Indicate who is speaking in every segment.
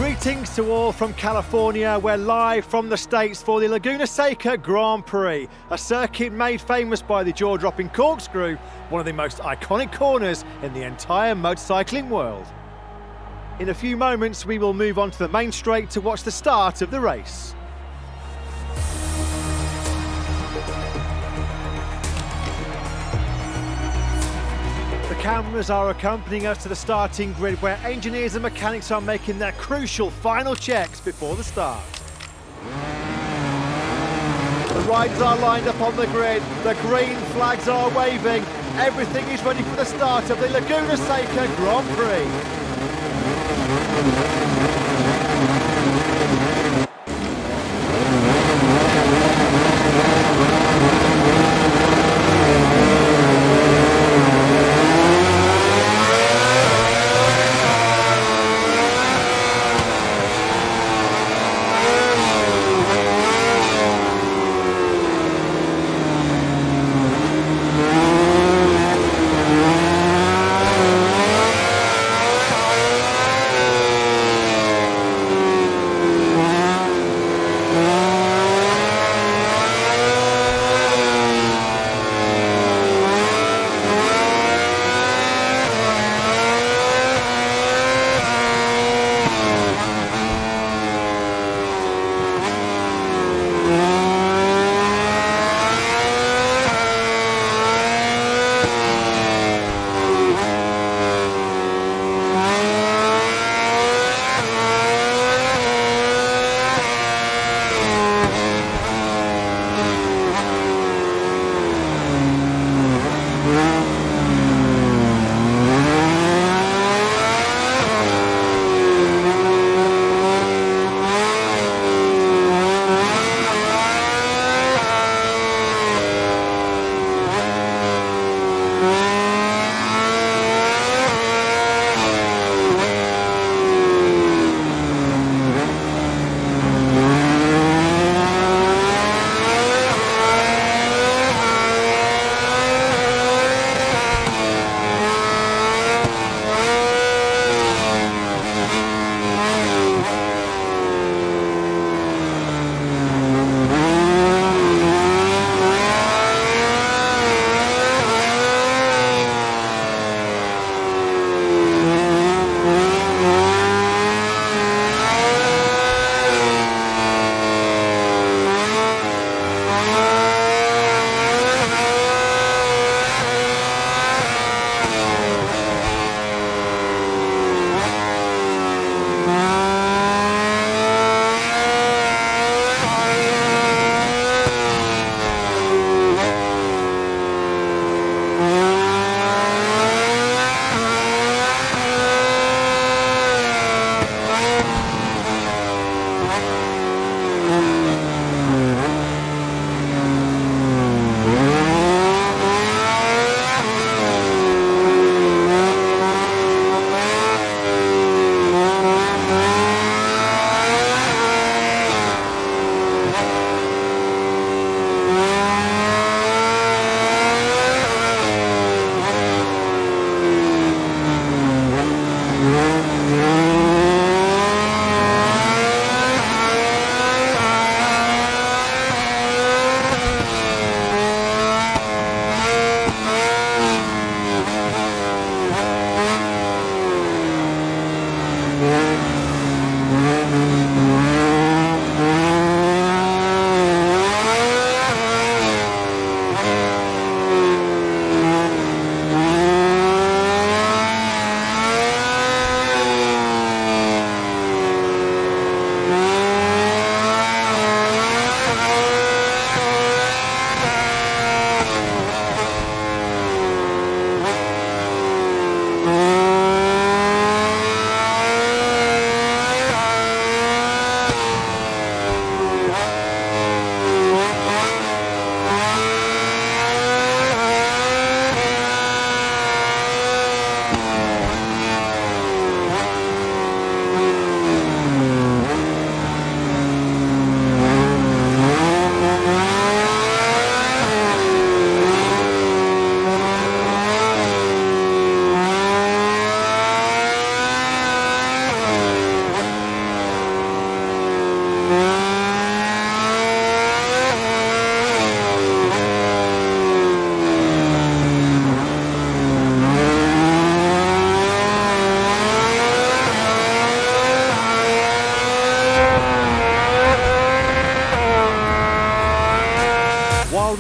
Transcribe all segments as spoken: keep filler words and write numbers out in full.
Speaker 1: Greetings to all from California. We're live from the States for the Laguna Seca Grand Prix, a circuit made famous by the jaw-dropping corkscrew, one of the most iconic corners in the entire motorcycling world. In a few moments, we will move on to the main straight to watch the start of the race. The cameras are accompanying us to the starting grid where engineers and mechanics are making their crucial final checks before the start. The riders are lined up on the grid, the green flags are waving, everything is ready for the start of the Laguna Seca Grand Prix.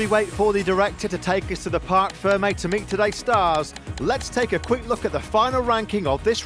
Speaker 1: we wait for the director to take us to the Parc Fermé to meet today's stars, let's take a quick look at the final ranking of this.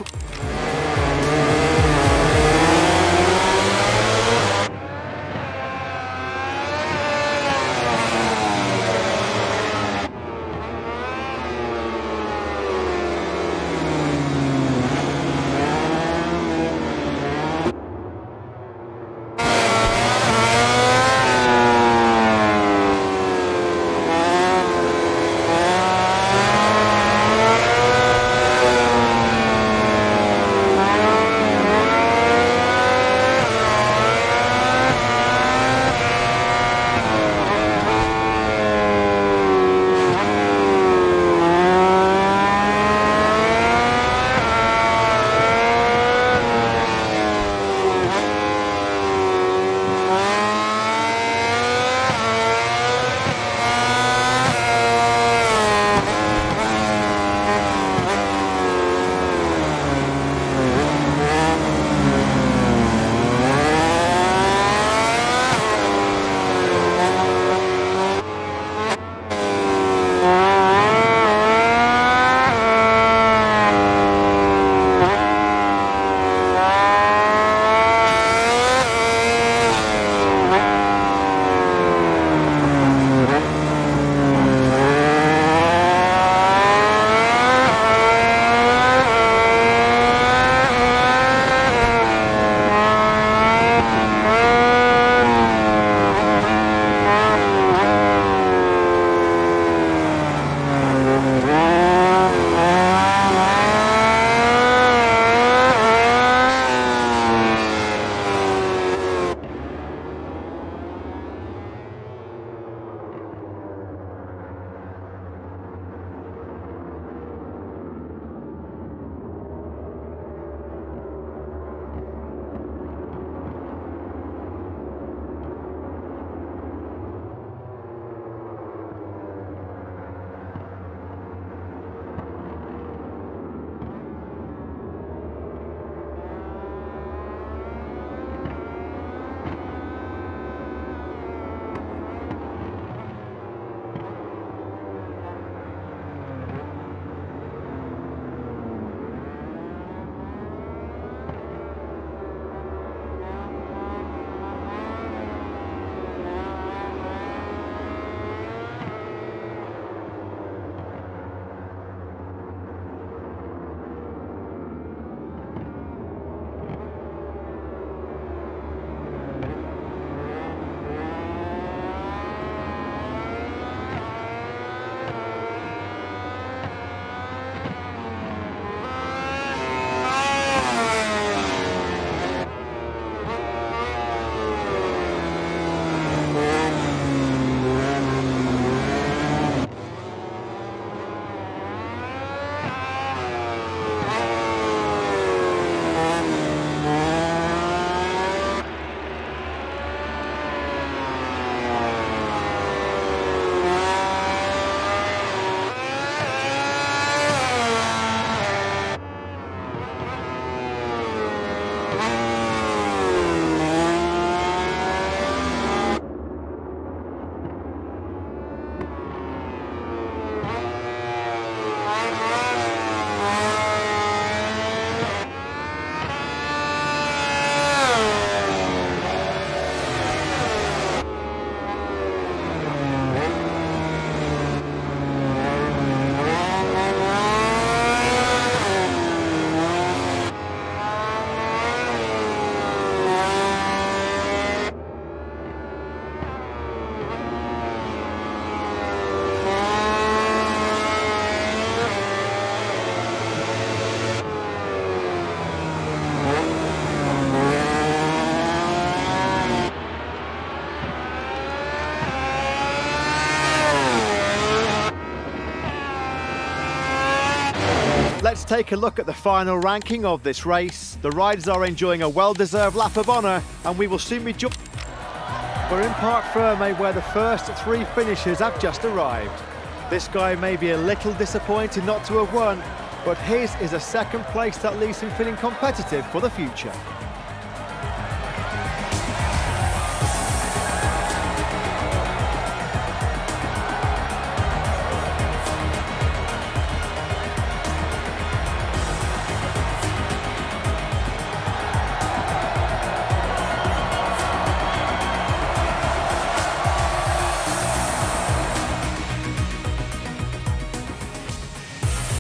Speaker 1: Let's take a look at the final ranking of this race. The riders are enjoying a well-deserved lap of honour, and we will soon be jump. We're in Parc Fermé, where the first three finishers have just arrived. This guy may be a little disappointed not to have won, but his is a second place that leaves him feeling competitive for the future.